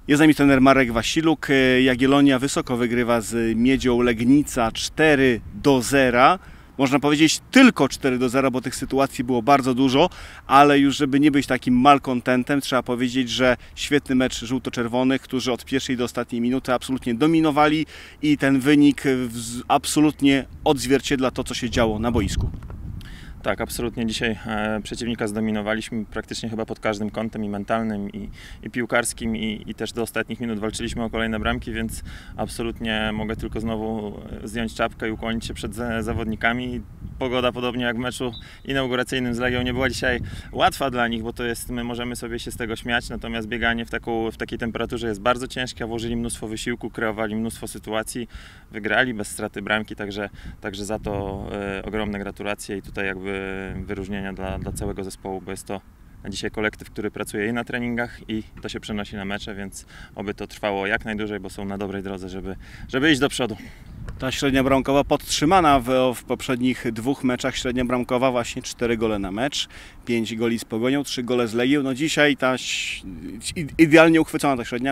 Jest z nami trener Marek Wasiluk. Jagiellonia wysoko wygrywa z Miedzią Legnica 4-0. Można powiedzieć tylko 4-0, bo tych sytuacji było bardzo dużo, ale już żeby nie być takim malkontentem, trzeba powiedzieć, że świetny mecz żółto-czerwonych, którzy od pierwszej do ostatniej minuty absolutnie dominowali i ten wynik absolutnie odzwierciedla to, co się działo na boisku. Tak, absolutnie dzisiaj przeciwnika zdominowaliśmy praktycznie chyba pod każdym kątem i mentalnym, i piłkarskim, i też do ostatnich minut walczyliśmy o kolejne bramki, więc absolutnie mogę tylko znowu zdjąć czapkę i ukłonić się przed zawodnikami. Pogoda, podobnie jak w meczu inauguracyjnym z Legią, nie była dzisiaj łatwa dla nich, bo to jest, my możemy sobie się z tego śmiać, natomiast bieganie w takiej temperaturze jest bardzo ciężkie, a włożyli mnóstwo wysiłku, kreowali mnóstwo sytuacji, wygrali bez straty bramki, także za to ogromne gratulacje i tutaj jakby wyróżnienia dla całego zespołu, bo jest to dzisiaj kolektyw, który pracuje i na treningach, i to się przenosi na mecze, więc oby to trwało jak najdłużej, bo są na dobrej drodze, żeby iść do przodu. Ta średnia bramkowa podtrzymana w poprzednich dwóch meczach, średnia bramkowa właśnie 4 gole na mecz, 5 goli z Pogonią, 3 gole z Legią. No dzisiaj ta idealnie uchwycona ta średnia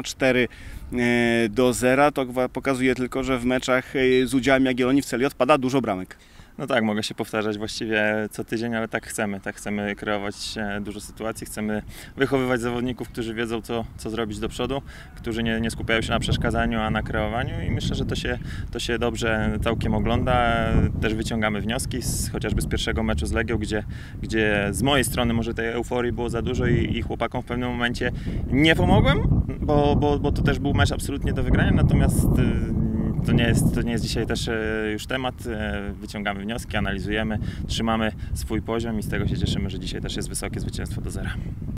4-0, to pokazuje tylko, że w meczach z udziałem Jagiellonii w celi odpada dużo bramek. No tak, mogę się powtarzać właściwie co tydzień, ale tak chcemy kreować dużo sytuacji, chcemy wychowywać zawodników, którzy wiedzą co zrobić do przodu, którzy nie skupiają się na przeszkadzaniu, a na kreowaniu, i myślę, że to się dobrze całkiem ogląda. Też wyciągamy wnioski chociażby z pierwszego meczu z Legią, gdzie z mojej strony może tej euforii było za dużo i chłopakom w pewnym momencie nie pomogłem, bo to też był mecz absolutnie do wygrania, natomiast to nie jest dzisiaj też już temat. Wyciągamy wnioski, analizujemy, trzymamy swój poziom i z tego się cieszymy, że dzisiaj też jest wysokie zwycięstwo do 0.